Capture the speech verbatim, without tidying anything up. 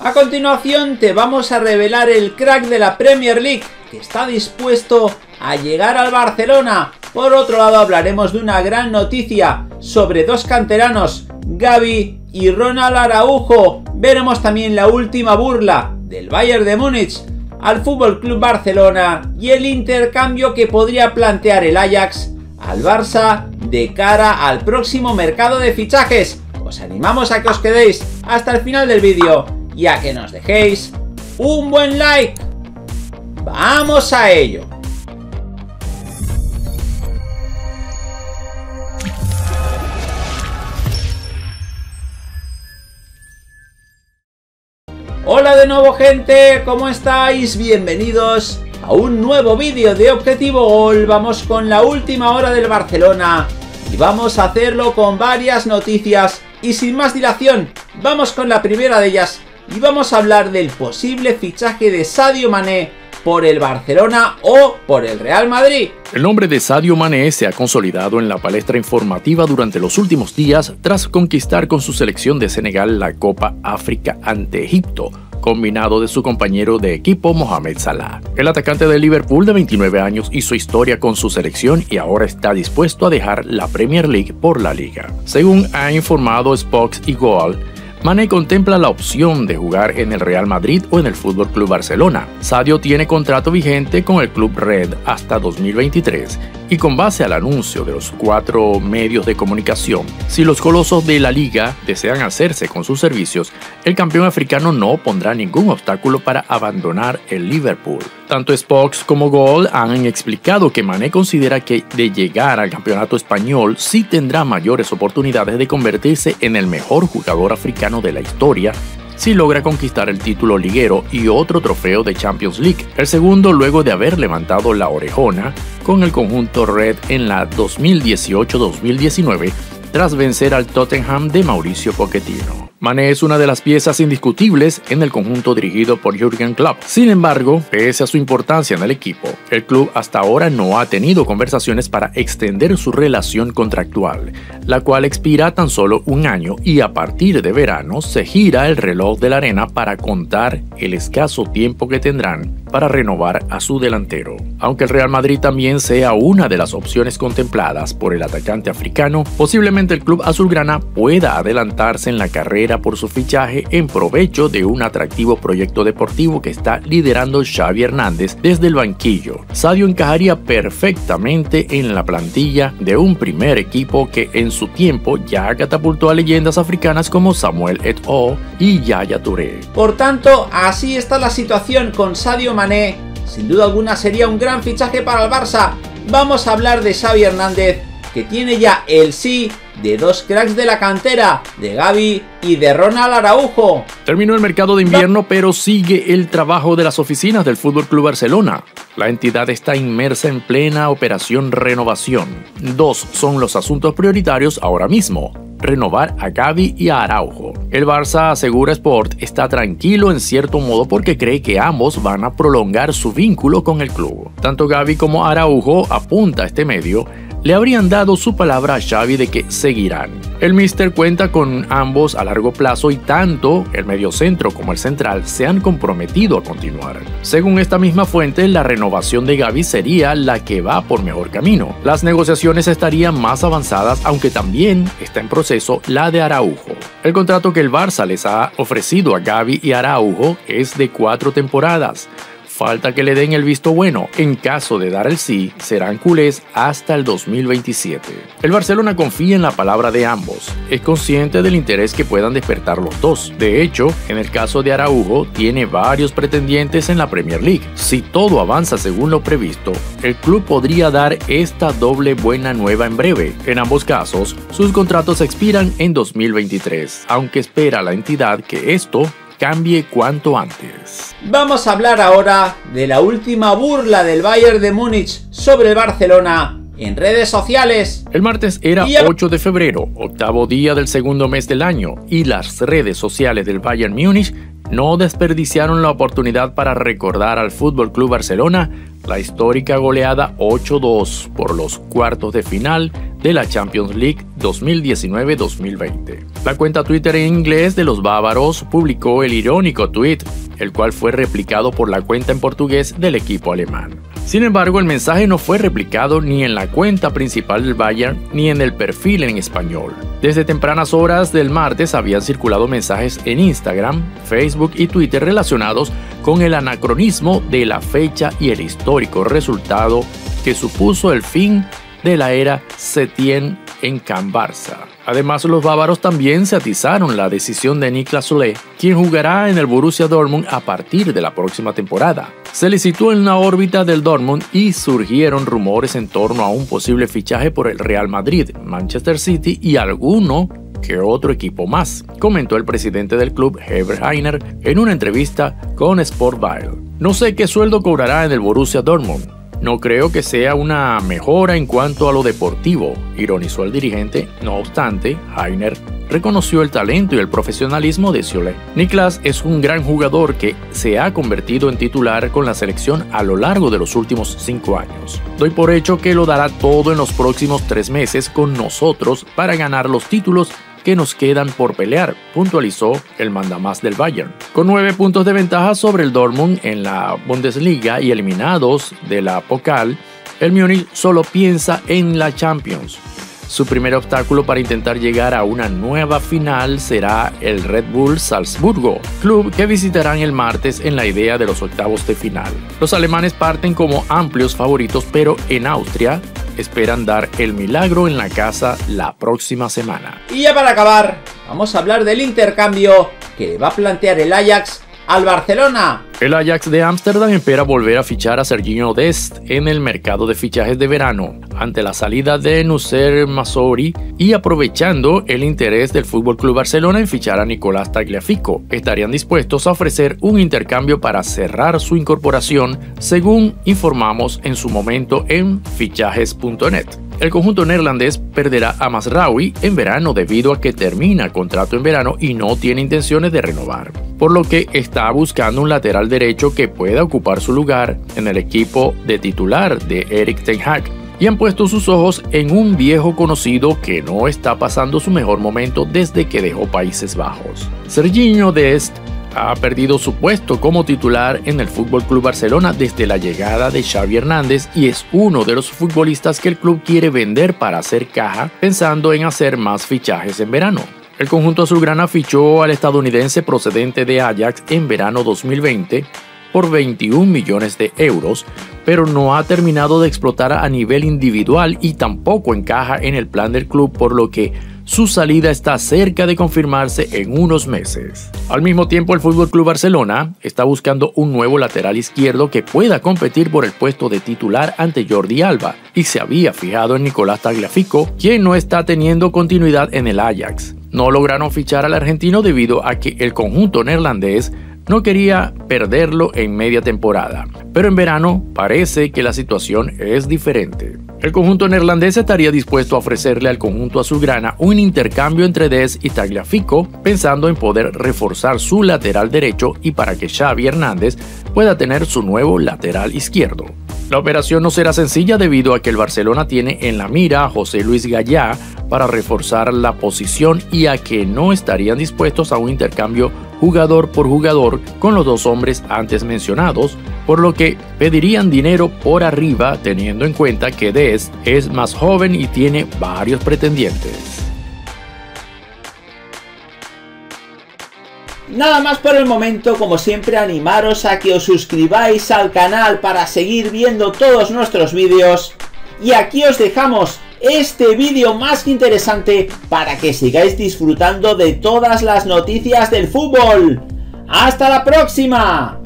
A continuación te vamos a revelar el crack de la Premier League que está dispuesto a llegar al Barcelona. Por otro lado hablaremos de una gran noticia sobre dos canteranos, Gavi y Ronald Araujo. Veremos también la última burla del Bayern de Múnich al F C Barcelona y el intercambio que podría plantear el Ajax al Barça de cara al próximo mercado de fichajes. Os animamos a que os quedéis hasta el final del vídeo y a que nos dejéis un buen like. ¡Vamos a ello! Hola de nuevo, gente, ¿cómo estáis? Bienvenidos a un nuevo vídeo de Objetivo Gol. Vamos con la última hora del Barcelona y vamos a hacerlo con varias noticias y sin más dilación, vamos con la primera de ellas y vamos a hablar del posible fichaje de Sadio Mané por el Barcelona o por el Real Madrid. El nombre de Sadio Mané se ha consolidado en la palestra informativa durante los últimos días tras conquistar con su selección de Senegal la Copa África ante Egipto, combinado de su compañero de equipo Mohamed Salah. El atacante de Liverpool de veintinueve años hizo historia con su selección y ahora está dispuesto a dejar la Premier League por la liga. Según ha informado Spox y Goal, Mané contempla la opción de jugar en el Real Madrid o en el F C Barcelona. Sadio tiene contrato vigente con el club Red hasta dos mil veintitrés y con base al anuncio de los cuatro medios de comunicación, si los colosos de la liga desean hacerse con sus servicios, el campeón africano no pondrá ningún obstáculo para abandonar el Liverpool. Tanto Spox como Goal han explicado que Mané considera que de llegar al campeonato español sí tendrá mayores oportunidades de convertirse en el mejor jugador africano de la historia si logra conquistar el título liguero y otro trofeo de Champions League, el segundo luego de haber levantado la orejona con el conjunto Red en la dos mil dieciocho dos mil diecinueve tras vencer al Tottenham de Mauricio Pochettino. Mané es una de las piezas indiscutibles en el conjunto dirigido por Jürgen Klopp. Sin embargo, pese a su importancia en el equipo, el club hasta ahora no ha tenido conversaciones para extender su relación contractual, la cual expira tan solo un año y a partir de verano se gira el reloj de la arena para contar el escaso tiempo que tendrán para renovar a su delantero. Aunque el Real Madrid también sea una de las opciones contempladas por el atacante africano, posiblemente el club azulgrana pueda adelantarse en la carrera por su fichaje en provecho de un atractivo proyecto deportivo que está liderando Xavi Hernández desde el banquillo. Sadio encajaría perfectamente en la plantilla de un primer equipo que en su tiempo ya catapultó a leyendas africanas como Samuel Eto'o y Yaya Touré. Por tanto, así está la situación con Sadio Mané. Sin duda alguna sería un gran fichaje para el Barça. Vamos a hablar de Xavi Hernández, que tiene ya el sí de dos cracks de la cantera, de Gavi y de Ronald Araujo. Terminó el mercado de invierno, pero sigue el trabajo de las oficinas del F C Barcelona. La entidad está inmersa en plena operación renovación. Dos son los asuntos prioritarios ahora mismo: renovar a Gavi y a Araujo. El Barça, asegura Sport, está tranquilo en cierto modo porque cree que ambos van a prolongar su vínculo con el club. Tanto Gavi como Araujo, apunta este medio, le habrían dado su palabra a Xavi de que seguirán. El míster cuenta con ambos a largo plazo y tanto el mediocentro como el central se han comprometido a continuar. Según esta misma fuente, la renovación de Gavi sería la que va por mejor camino. Las negociaciones estarían más avanzadas, aunque también está en proceso la de Araujo. El contrato que el Barça les ha ofrecido a Gavi y Araujo es de cuatro temporadas. Falta que le den el visto bueno. En caso de dar el sí, serán culés hasta el dos mil veintisiete. El Barcelona confía en la palabra de ambos. Es consciente del interés que puedan despertar los dos. De hecho, en el caso de Araujo, tiene varios pretendientes en la Premier League. Si todo avanza según lo previsto, el club podría dar esta doble buena nueva en breve. En ambos casos, sus contratos expiran en dos mil veintitrés, aunque espera la entidad que esto cambie cuanto antes. Vamos a hablar ahora de la última burla del Bayern de Múnich sobre el Barcelona en redes sociales. El martes era ocho de febrero, octavo día del segundo mes del año, y las redes sociales del Bayern Múnich no desperdiciaron la oportunidad para recordar al F C Barcelona la histórica goleada ocho dos por los cuartos de final de la Champions League dos mil diecinueve dos mil veinte. La cuenta Twitter en inglés de los bávaros publicó el irónico tweet, el cual fue replicado por la cuenta en portugués del equipo alemán. Sin embargo, el mensaje no fue replicado ni en la cuenta principal del Bayern ni en el perfil en español. Desde tempranas horas del martes habían circulado mensajes en Instagram, Facebook y Twitter relacionados con el anacronismo de la fecha y el histórico resultado que supuso el fin de la era Setien en Can Barça. Además, los bávaros también se atizaron la decisión de Niklas Süle, quien jugará en el Borussia Dortmund a partir de la próxima temporada. Se le situó en la órbita del Dortmund y surgieron rumores en torno a un posible fichaje por el Real Madrid, Manchester City y alguno que otro equipo más, comentó el presidente del club, Herbert Hainer, en una entrevista con Sportbild. No sé qué sueldo cobrará en el Borussia Dortmund. No creo que sea una mejora en cuanto a lo deportivo, ironizó el dirigente. No obstante, Hainer reconoció el talento y el profesionalismo de Süle. Niklas es un gran jugador que se ha convertido en titular con la selección a lo largo de los últimos cinco años. Doy por hecho que lo dará todo en los próximos tres meses con nosotros para ganar los títulos que nos quedan por pelear, puntualizó el mandamás del Bayern. Con nueve puntos de ventaja sobre el Dortmund en la Bundesliga y eliminados de la Pokal, el Múnich solo piensa en la Champions. Su primer obstáculo para intentar llegar a una nueva final será el Red Bull Salzburgo, club que visitarán el martes en la idea de los octavos de final. Los alemanes parten como amplios favoritos, pero en Austria esperan dar el milagro en la casa la próxima semana. Y ya para acabar, vamos a hablar del intercambio que le va a plantear el Ajax al Barcelona. El Ajax de Ámsterdam espera volver a fichar a Serginho Dest en el mercado de fichajes de verano, ante la salida de Nusser Masraoui y aprovechando el interés del F C Barcelona en fichar a Nicolás Tagliafico. Estarían dispuestos a ofrecer un intercambio para cerrar su incorporación, según informamos en su momento en fichajes punto net. El conjunto neerlandés perderá a Masraoui en verano debido a que termina contrato en verano y no tiene intenciones de renovar, por lo que está buscando un lateral derecho que pueda ocupar su lugar en el equipo de titular de Erik ten Hag, y han puesto sus ojos en un viejo conocido que no está pasando su mejor momento desde que dejó Países Bajos. Serginho Dest ha perdido su puesto como titular en el F C Barcelona desde la llegada de Xavi Hernández y es uno de los futbolistas que el club quiere vender para hacer caja, pensando en hacer más fichajes en verano. El conjunto azulgrana fichó al estadounidense procedente de Ajax en verano dos mil veinte por veintiún millones de euros, pero no ha terminado de explotar a nivel individual y tampoco encaja en el plan del club, por lo que su salida está cerca de confirmarse en unos meses. Al mismo tiempo, el F C Barcelona está buscando un nuevo lateral izquierdo que pueda competir por el puesto de titular ante Jordi Alba y se había fijado en Nicolás Tagliafico, quien no está teniendo continuidad en el Ajax. No lograron fichar al argentino debido a que el conjunto neerlandés no quería perderlo en media temporada, pero en verano parece que la situación es diferente. El conjunto neerlandés estaría dispuesto a ofrecerle al conjunto azulgrana un intercambio entre Dest y Tagliafico, pensando en poder reforzar su lateral derecho y para que Xavi Hernández pueda tener su nuevo lateral izquierdo. La operación no será sencilla debido a que el Barcelona tiene en la mira a José Luis Gallá para reforzar la posición y a que no estarían dispuestos a un intercambio jugador por jugador con los dos hombres antes mencionados, por lo que pedirían dinero por arriba teniendo en cuenta que Dest es más joven y tiene varios pretendientes. Nada más por el momento, como siempre animaros a que os suscribáis al canal para seguir viendo todos nuestros vídeos y aquí os dejamos este vídeo más que interesante para que sigáis disfrutando de todas las noticias del fútbol. ¡Hasta la próxima!